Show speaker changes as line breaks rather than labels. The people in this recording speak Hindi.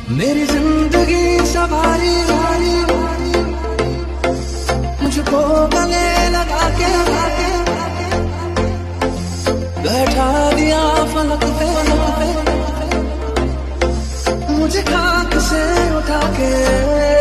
मेरी जिंदगी सवारी मुझको गले लगा के बैठा दिया फलक पे, मुझे खाक से उठा के